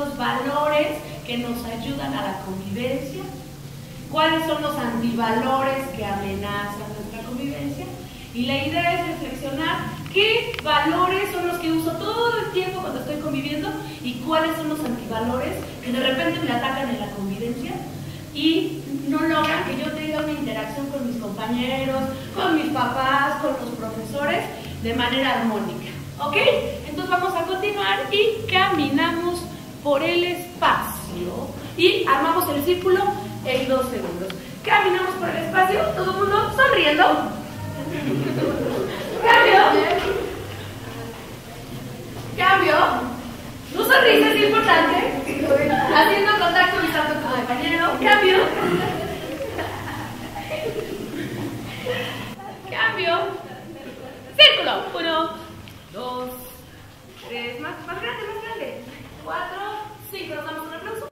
los valores que nos ayudan a la convivencia, cuáles son los antivalores que amenazan nuestra convivencia, y la idea es reflexionar qué valores son los que uso todo el tiempo cuando estoy conviviendo y cuáles son los antivalores que de repente me atacan en la convivencia y no logran que yo tenga una interacción con mis compañeros, con mis papás, con los profesores de manera armónica. ¿Ok? Entonces vamos a continuar y caminamos por el espacio y armamos el círculo en 2 segundos. Caminamos por el espacio, todo el mundo sonriendo. Cambio. Tu sonrisa es importante. Haciendo contacto visual con tu compañero. Cambio. Cambio. Círculo. 1, 2, 3. Más grande. 4, 5. Nos damos un aplauso.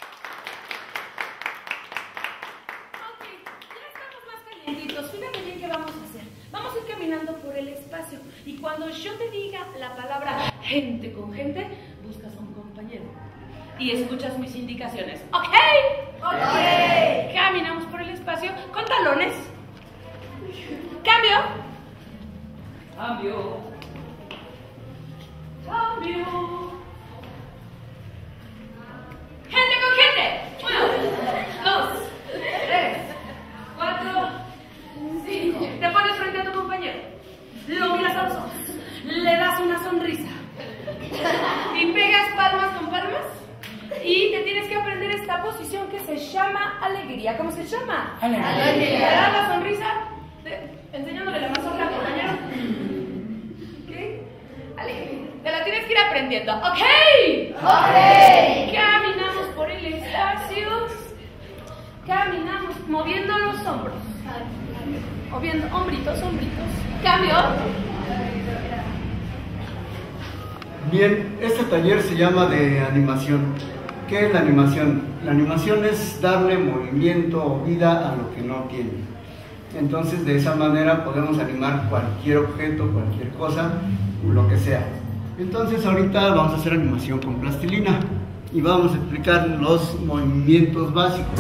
Ok, ya estamos más calientitos. Fíjate bien qué vamos a hacer. Vamos a ir caminando por el espacio. Y cuando yo te diga la palabra gente con gente, buscas a un compañero y escuchas mis indicaciones. ¿Ok? Ok. Caminamos por el espacio con talones. Cambio. Cambio. Cambio. Gente con gente. 1, 2, 3, 4, 5. Te pones frente a tu compañero, lo miras a los ojos, le das una sonrisa y pegas palmas con palmas y te tienes que aprender esta posición que se llama alegría. ¿Cómo se llama? Alegría. Le das la sonrisa enseñándole la mazorca al compañero. ¿Ok? Alegría. Te la tienes que ir aprendiendo. ¿Ok? Ok. Caminamos por el espacio. Caminamos moviendo los hombros. Moviendo hombritos. Cambio. Bien, este taller se llama de animación. ¿Qué es la animación? La animación es darle movimiento o vida a lo que no tiene. Entonces, de esa manera podemos animar cualquier objeto, cualquier cosa, lo que sea. Entonces, ahorita vamos a hacer animación con plastilina y vamos a explicar los movimientos básicos.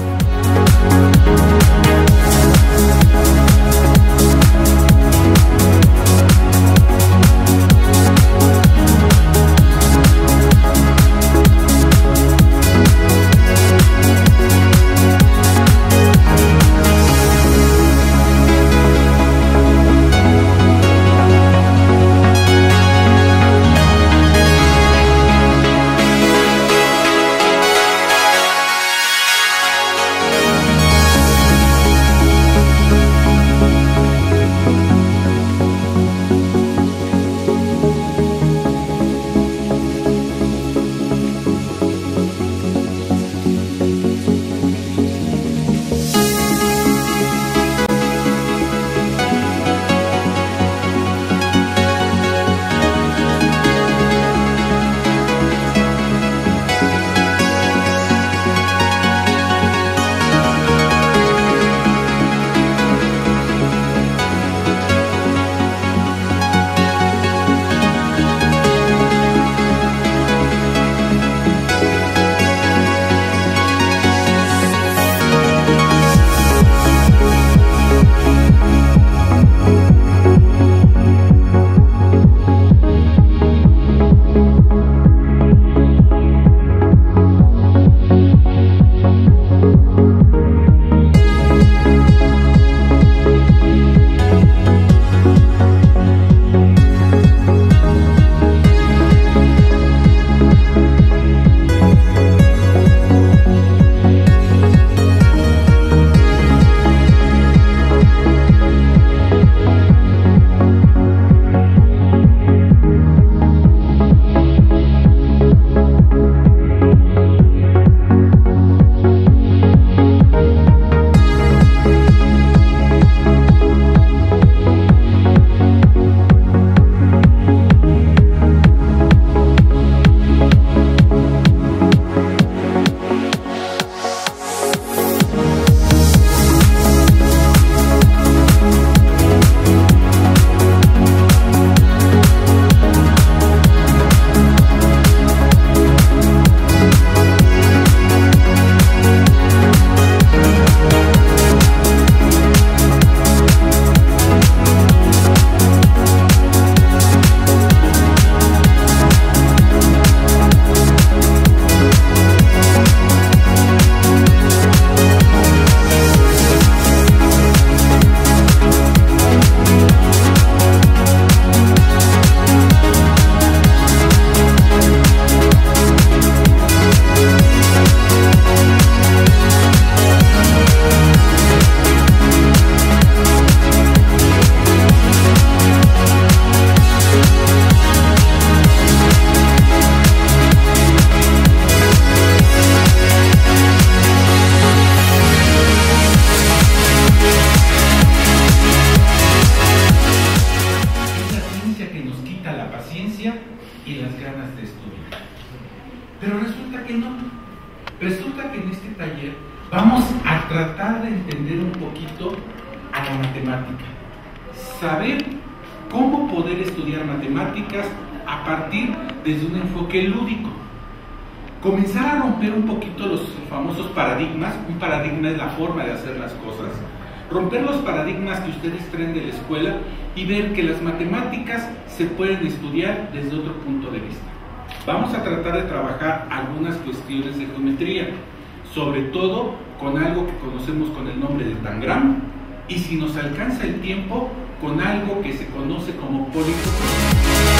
Resulta que en este taller vamos a tratar de entender un poquito a la matemática, saber cómo poder estudiar matemáticas a partir desde un enfoque lúdico, comenzar a romper un poquito los famosos paradigmas. Un paradigma es la forma de hacer las cosas, romper los paradigmas que ustedes traen de la escuela y ver que las matemáticas se pueden estudiar desde otro punto de vista. Vamos a tratar de trabajar algunas cuestiones de geometría, sobre todo con algo que conocemos con el nombre de tangram, y si nos alcanza el tiempo, con algo que se conoce como polígono.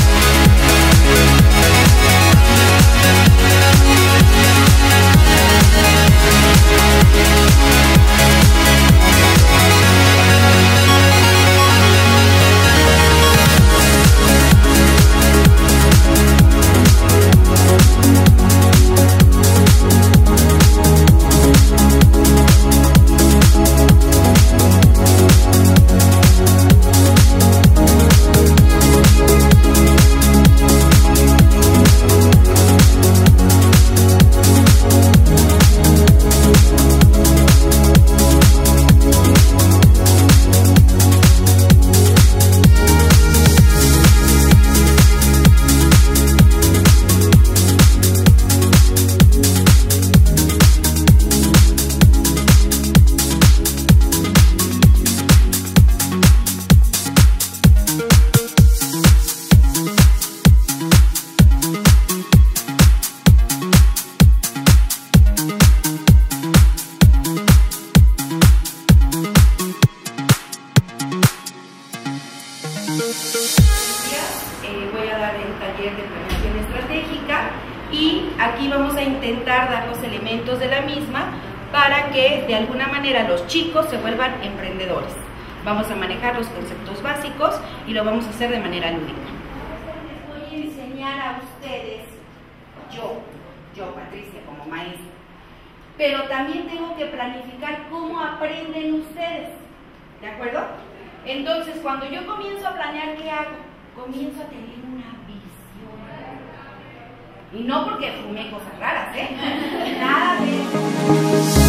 Voy a dar el taller de planeación estratégica y aquí vamos a intentar dar los elementos de la misma para que de alguna manera los chicos se vuelvan emprendedores. Vamos a manejar los conceptos básicos y lo vamos a hacer de manera lúdica. Les voy a enseñar a ustedes, yo Patricia como maestra, pero también tengo que planificar cómo aprenden ustedes, ¿de acuerdo? Entonces, cuando yo comienzo a planear, ¿qué hago? Comienzo a tener una visión. Y no porque fumé cosas raras, ¿eh? Nada de eso.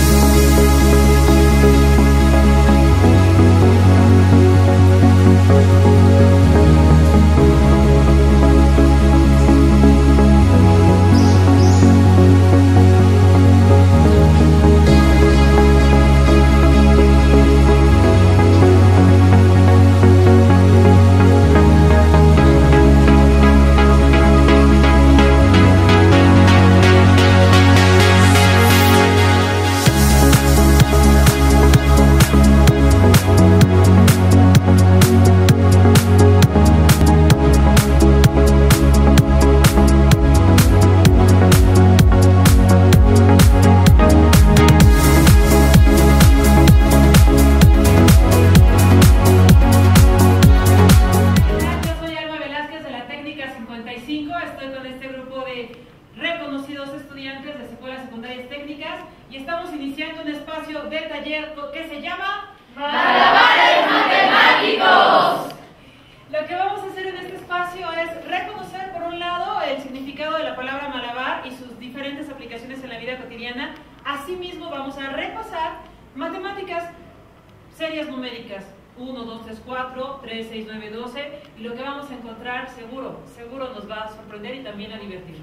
Estoy con este grupo de reconocidos estudiantes de escuelas secundarias técnicas y estamos iniciando un espacio de taller que se llama ¡Malabares Matemáticos! Lo que vamos a hacer en este espacio es reconocer, por un lado, el significado de la palabra malabar y sus diferentes aplicaciones en la vida cotidiana. Asimismo, vamos a repasar matemáticas, series numéricas. 1, 2, 3, 4, 3, 6, 9, 12 y lo que vamos a encontrar seguro nos va a sorprender y también a divertir.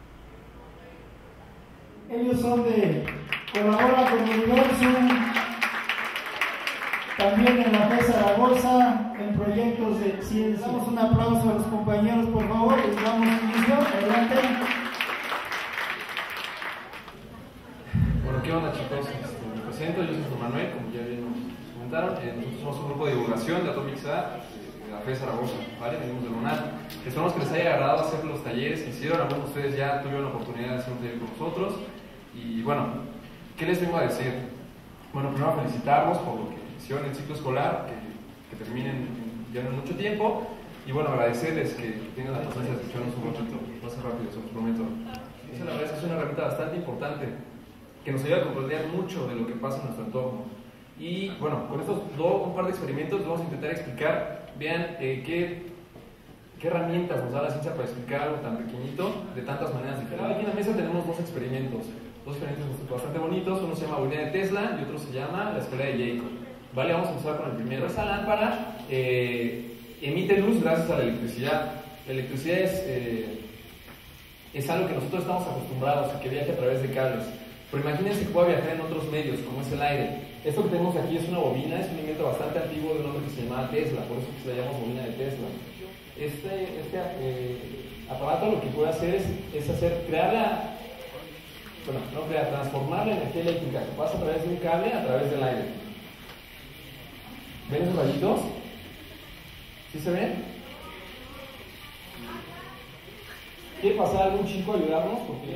Ellos son colaboran con Universum, también en la FE Zaragoza, en proyectos de ciencia. Damos un aplauso a los compañeros, por favor, y damos inicio. Adelante. Bueno, ¿qué onda, chicos? Me presento, yo soy Juan Manuel, como ya bien nos comentaron. Nosotros somos un grupo de divulgación de Atomixa de la FE Zaragoza, ¿vale? Venimos del UNAM. Esperamos que les haya agradado hacer los talleres que hicieron. Algunos de ustedes ya tuvieron la oportunidad de hacer un taller con nosotros. Y bueno, ¿qué les vengo a decir? Bueno, primero felicitarlos por lo que hicieron en el ciclo escolar, que terminen ya no en mucho tiempo. Y bueno, agradecerles que tengan la paciencia de escucharnos un ratito. Va a ser rápido, se los prometo. Esa la verdad es que es una herramienta bastante importante que nos ayuda a comprender mucho de lo que pasa en nuestro entorno. Y bueno, con estos un par de experimentos vamos a intentar explicar, vean, qué ¿Qué herramientas nos da la ciencia para explicar algo tan pequeñito de tantas maneras diferentes? Aquí en la mesa tenemos dos experimentos bastante bonitos. Uno se llama bobina de Tesla y otro se llama la escalera de Jacob. Vale, vamos a empezar con el primero. Esa lámpara emite luz gracias a la electricidad. La electricidad es algo que nosotros estamos acostumbrados a que viaje a través de cables. Pero imagínense que pueda viajar en otros medios, como es el aire. Esto que tenemos aquí es una bobina, es un invento bastante antiguo de un hombre que se llamaba Tesla, por eso que se le llama bobina de Tesla. Este aparato lo que puede hacer es transformar la energía eléctrica que pasa a través de un cable a través del aire. ¿Ven esos rayitos? ¿Sí se ven? ¿Quiere pasar algún chico a ayudarnos? Porque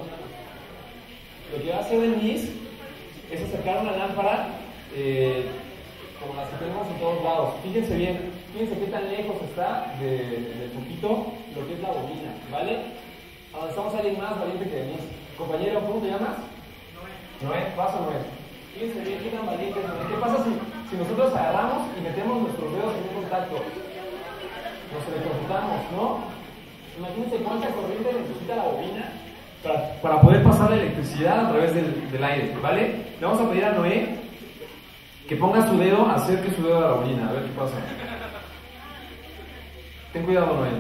lo que va a hacer Denise es acercar una lámpara como las que tenemos en todos lados. Fíjense bien, fíjense qué tan lejos está del foquito lo que es la bobina, ¿vale? Avanzamos a alguien más valiente que Denise. Compañero, ¿cómo te llamas? Noé, pasa Noé. Fíjense bien, qué tan valiente es Noé. ¿Qué pasa si nosotros agarramos y metemos nuestros dedos en un contacto? Nos electrocutamos, ¿no? Imagínense cuánta corriente necesita la bobina para poder pasar la electricidad a través del aire, ¿vale? Le vamos a pedir a Noé que ponga su dedo, acerque su dedo a la bobina, a ver qué pasa. Ten cuidado, Noé.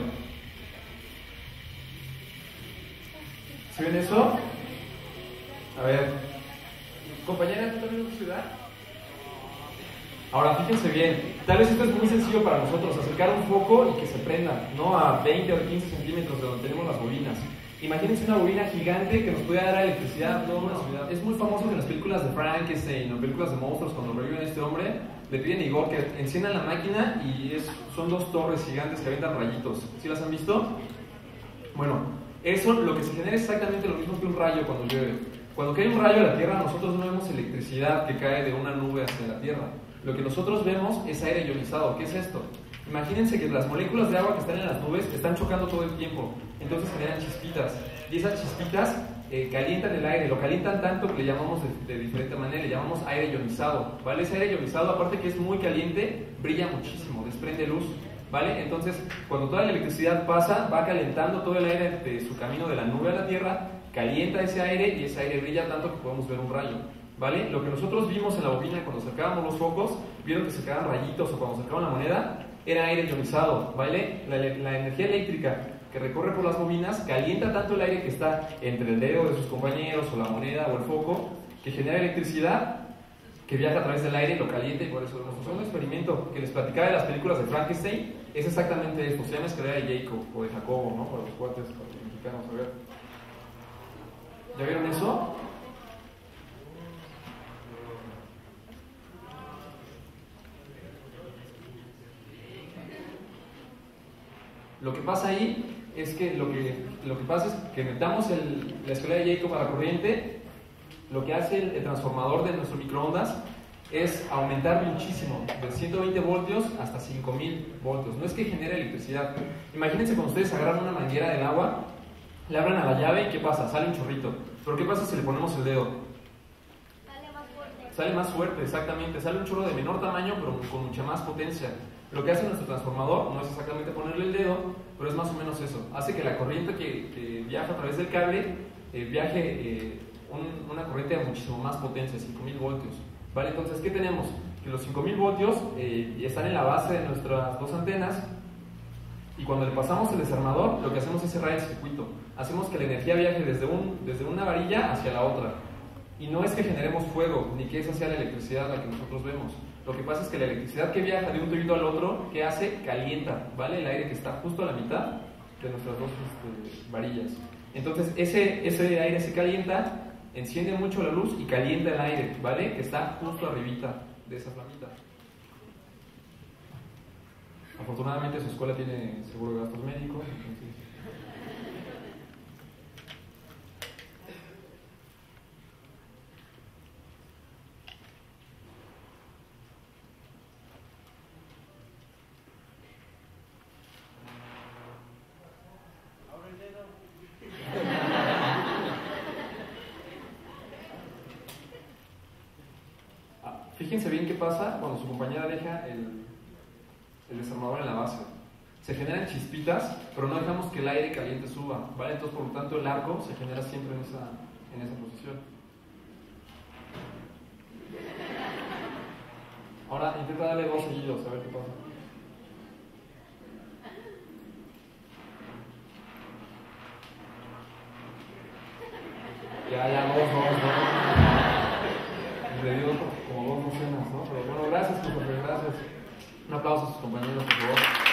¿Sí ven eso? A ver. Compañera, ¿tú también en tu ciudad? Ahora, fíjense bien, tal vez esto es muy sencillo para nosotros, acercar un foco y que se prenda, ¿no? A 20 o 15 centímetros de donde tenemos las bobinas. Imagínense una bobina gigante que nos puede dar electricidad a toda una ciudad. Es muy famoso que en las películas de Frankenstein o películas de monstruos, cuando reviven a este hombre, le piden a Igor que enciendan la máquina y son dos torres gigantes que aventan rayitos. ¿Sí las han visto? Bueno, eso lo que se genera es exactamente lo mismo que un rayo cuando llueve. Cuando cae un rayo a la Tierra, nosotros no vemos electricidad que cae de una nube hacia la Tierra. Lo que nosotros vemos es aire ionizado. ¿Qué es esto? Imagínense que las moléculas de agua que están en las nubes están chocando todo el tiempo, entonces generan chispitas, y esas chispitas calientan el aire, lo calientan tanto que le llamamos de diferente manera, le llamamos aire ionizado, ¿vale? Ese aire ionizado, aparte que es muy caliente, brilla muchísimo, desprende luz, ¿vale? Entonces, cuando toda la electricidad pasa, va calentando todo el aire de su camino de la nube a la Tierra, calienta ese aire y ese aire brilla tanto que podemos ver un rayo. ¿Vale? Lo que nosotros vimos en la bobina cuando sacábamos los focos, vieron que se quedaban rayitos o cuando sacaban la moneda, era aire ionizado, ¿vale? La energía eléctrica que recorre por las bobinas calienta tanto el aire que está entre el dedo de sus compañeros o la moneda o el foco, que genera electricidad que viaja a través del aire y lo calienta y por eso vemos. Un experimento que les platicaba de las películas de Frankenstein es exactamente esto, se llama escalera de Jacob o de Jacobo, ¿no? Para los cuates, para los mexicanos, a ver. ¿Ya vieron eso? Lo que pasa ahí es que lo que pasa es que metamos la escalera de Jacob a la corriente, lo que hace el transformador de nuestro microondas es aumentar muchísimo, de 120 voltios hasta 5000 voltios. No es que genere electricidad. Imagínense cuando ustedes agarran una manguera del agua, le abran a la llave y ¿qué pasa? Sale un chorrito. Pero ¿qué pasa si le ponemos el dedo? Sale más fuerte. Sale más fuerte, exactamente. Sale un chorro de menor tamaño, pero con mucha más potencia. Lo que hace nuestro transformador no es exactamente ponerle el dedo, pero es más o menos eso. Hace que la corriente que viaja a través del cable viaje una corriente de muchísimo más potencia, 5000 voltios. ¿Vale? Entonces, ¿qué tenemos? Que los 5000 voltios están en la base de nuestras dos antenas y cuando le pasamos el desarmador, lo que hacemos es cerrar el circuito. Hacemos que la energía viaje desde una varilla hacia la otra. Y no es que generemos fuego, ni que esa sea la electricidad la que nosotros vemos. Lo que pasa es que la electricidad que viaja de un tubito al otro, ¿qué hace? Calienta, ¿vale? El aire que está justo a la mitad de nuestras dos varillas. Entonces, ese aire se calienta, enciende mucho la luz y calienta el aire, ¿vale? Que está justo arribita de esa flamita. Afortunadamente su escuela tiene seguro de gastos médicos, entonces... Fíjense bien qué pasa cuando su compañera deja el desarmador en la base. se generan chispitas, pero no dejamos que el aire caliente suba, ¿vale? Entonces, por lo tanto, el arco se genera siempre en esa posición. Ahora, intenta darle 2 seguidos, a ver qué pasa. Ya, 2. Le dio como 2 docenas, ¿no? Pero bueno, gracias, profe, gracias. Un aplauso a sus compañeros, por favor.